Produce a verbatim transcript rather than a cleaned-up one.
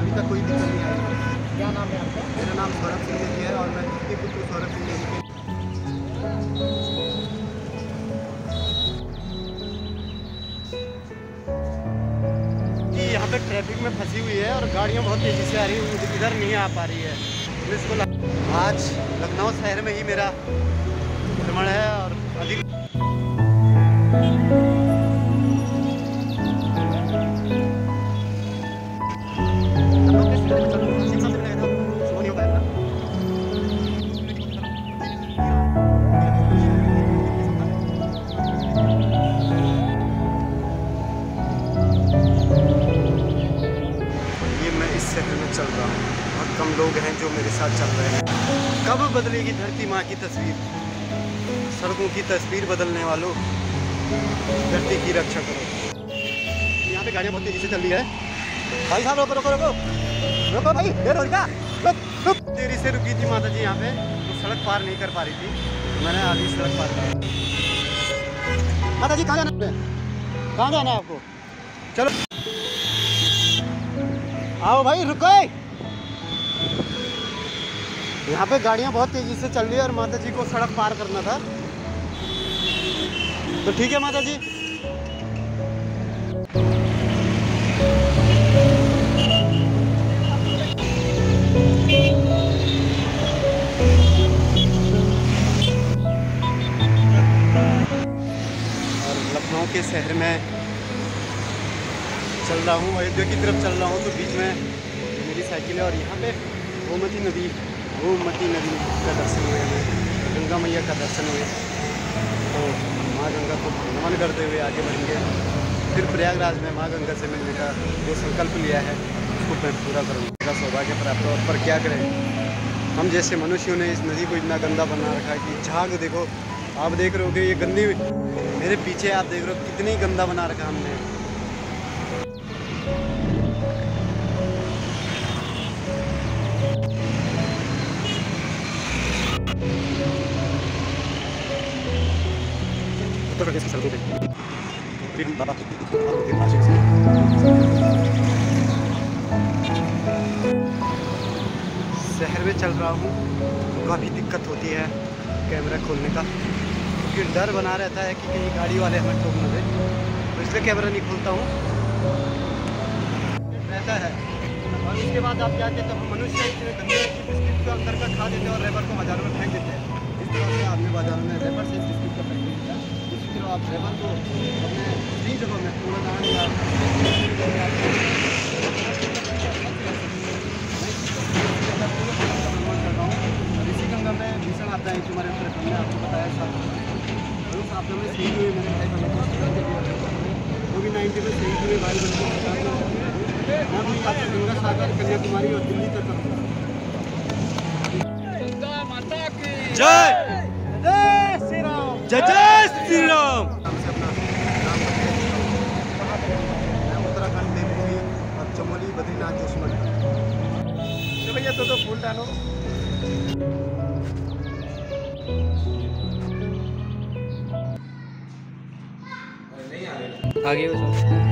अभी तक कोई दिक्कत नहीं आई। क्या नाम है आपका? मेरा नाम सौरभ सिंह नेगी है और मैं के पुत्र सौरभ सिंह नेगी के यहाँ पे ट्रैफिक में फंसी हुई है और गाड़ियाँ बहुत तेज़ी से आ रही है, इधर नहीं आ पा रही है। पुलिस को लग... आज लखनऊ शहर में ही मेरा भ्रमण है और अधिक चल रहा हूँ। बहुत कम लोग हैं जो मेरे साथ चल रहे हैं। कब बदलेगी धरती माँ की तस्वीर? सड़कों की तस्वीर बदलने वालों, धरती की रक्षा करो। यहाँ पे गाड़ियाँ बहुत तेजी से चल रही है। भाई साहब रोको रोको रोको रोको भाई, देर हो गया। रुक रुक देरी से रुकी थी माता जी यहाँ पे, तो सड़क पार नहीं कर पा रही थी, तो मैंने आधी सड़क पार की। माता जी कहाँ जाना है? कहाँ जाना है आपको? चलो आओ भाई, रुको। यहाँ पे गाड़ियाँ बहुत तेजी से चल रही है और माता जी को सड़क पार करना था, तो ठीक है माता जी। और लखनऊ के शहर में चल रहा हूँ, अयोध्या की तरफ चल रहा हूँ, तो बीच में मेरी साइकिल है और यहाँ पे गोमती नदी गोमती नदी का दर्शन हुए हमें, गंगा मैया का दर्शन हुए, तो माँ गंगा को नमन करते हुए आगे बढ़ेंगे। फिर प्रयागराज में माँ गंगा से मिलने का जो संकल्प लिया है उसको मैं पूरा करूँगा का सौभाग्य प्राप्त हो। पर क्या करें, हम जैसे मनुष्यों ने इस नदी को इतना गंदा बना रखा है कि झाग देखो, आप देख रहे हो कि ये गंदी, मेरे पीछे आप देख रहे हो कितनी गंदा बना रखा हमने। उत्तर प्रदेश की सड़कों पे बाबा शहर में चल रहा हूँ, तो काफ़ी दिक्कत होती है कैमरा खोलने का, क्योंकि डर बना रहता है कि कहीं गाड़ी वाले हमें ठोक न दे, तो इसलिए कैमरा नहीं खोलता हूँ रहता है। और उसके बाद आप क्या कहते हो, मनुष्य इतने गंदे की बिस्किट को अंदर का खा देते हैं और रैपर को बाजारों में फेंक देते हैं। इस तरह से आपने बाजारों में रैपर से बिस्किट को फेंक देते हैं। इसी तरह आप रैपर को अपने सही जगह में कूड़ादान या ऋषि गंगा में भीषण आपदा है हमारे उत्तराखंड में, आपको बताया साथ उस आपदा में शहीद हुए मेरे भाई कोविड नाइन्टीन में शहीद हुए भाई बहनों गंगा सागर कन्याकुमारी और दिल्ली तक गंगा माता की जय, जय श्री राम, जय जय श्री राम। मैं उत्तराखंड देवभूमि और चमोली बद्रीनाथ जोशीमठ। तो भैया तो तो फूल डालो। आगे